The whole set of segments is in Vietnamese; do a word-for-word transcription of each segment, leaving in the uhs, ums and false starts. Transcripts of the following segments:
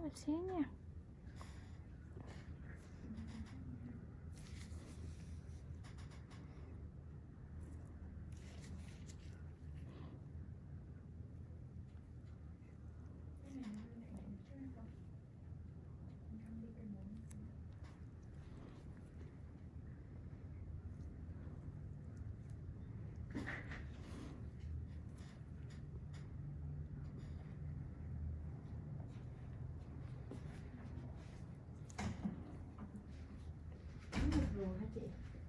xíu nha. Rồi hả chị?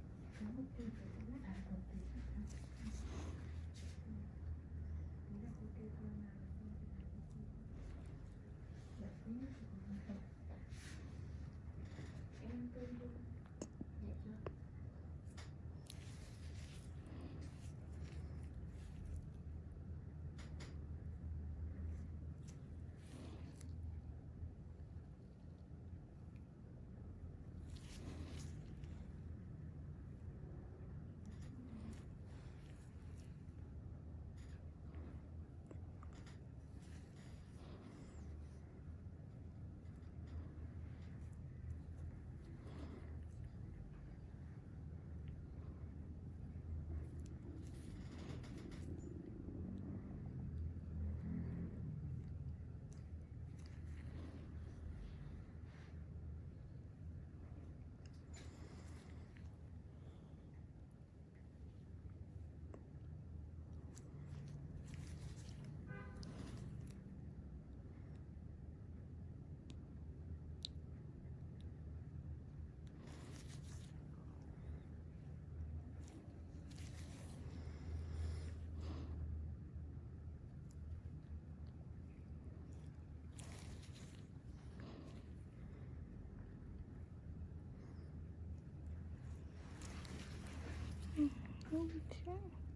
Okay.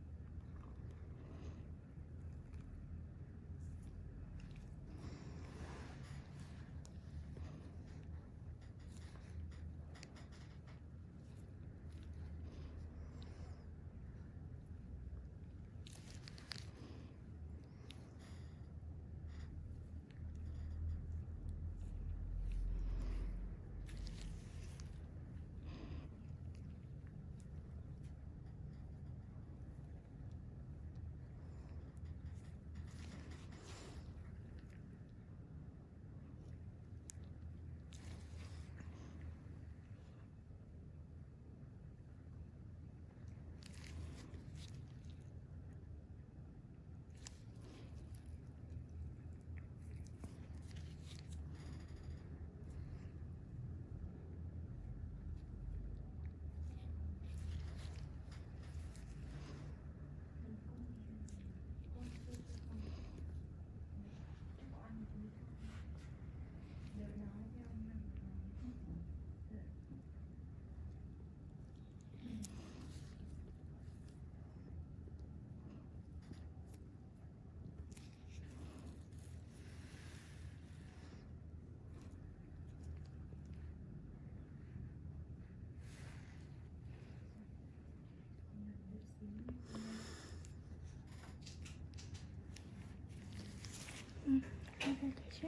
Ừ, ok, xíu.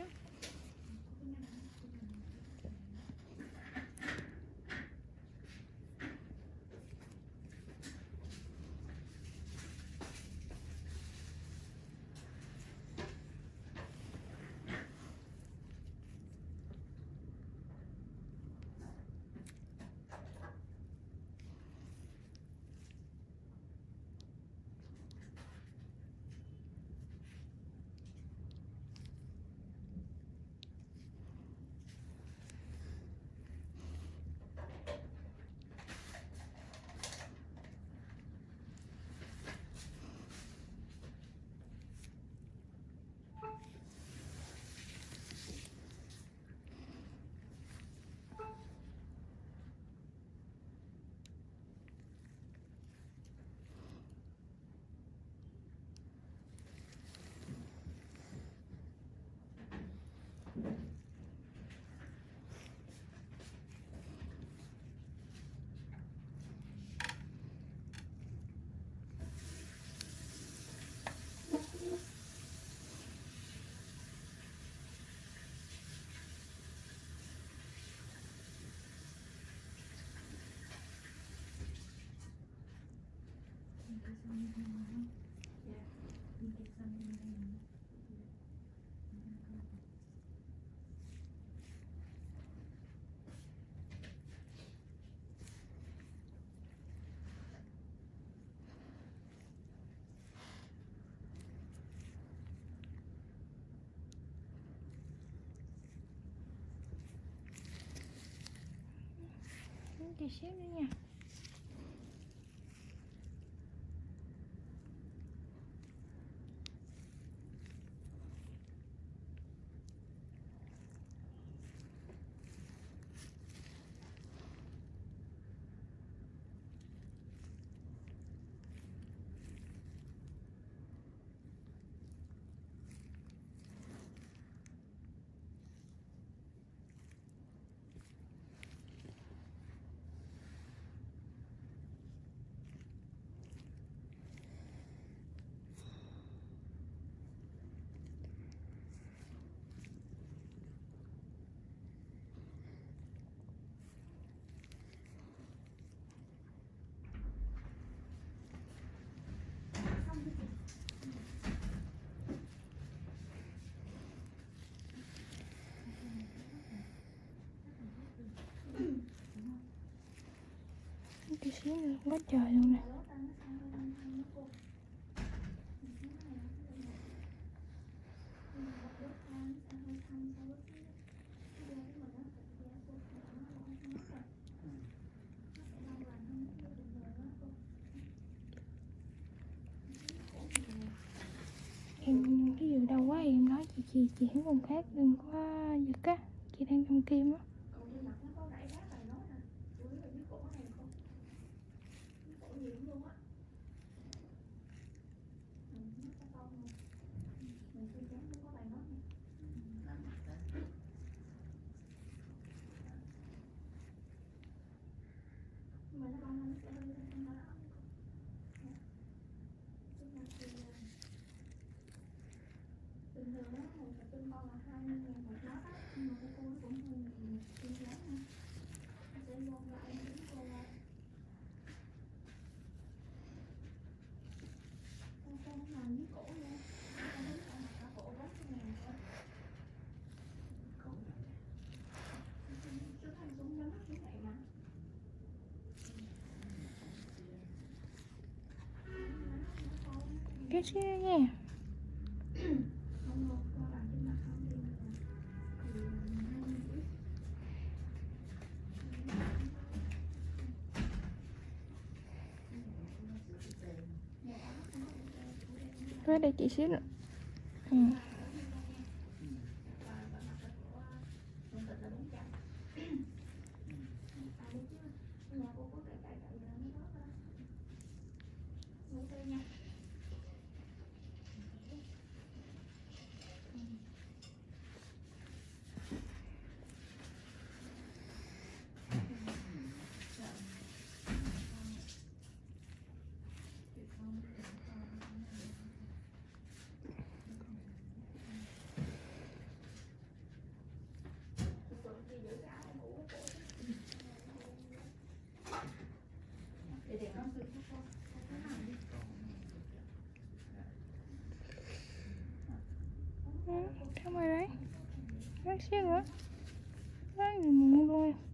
Chờ xíu nữa nha. Chờ xíu nữa quá trời luôn nè. Em cái gì đau quá em nói chị chị chị hiểu không khác đừng có giật á, chị đang trong kim á. Bình thường đó, một cặp tinh con là hai mươi ngàn một lát á, nhưng mà cái cô nó cũng hơi nhiều tiền giá nha. Nó sẽ vô lại em tính cô là con con làm với cổ nha. Con tính con mặc cả cổ bốn mươi ngàn thôi. Cổ chứ thành xuống nhắm mắt như vậy mà. Cái xíu nữa nha. Không, cô làm trên mặt không đi mà. Thì hai mươi phút. Tới đây chị xíu nữa. Ừ. Ừ, cảm ơn đấy. Bác xíu nữa. Bác đừng buồn luôn em.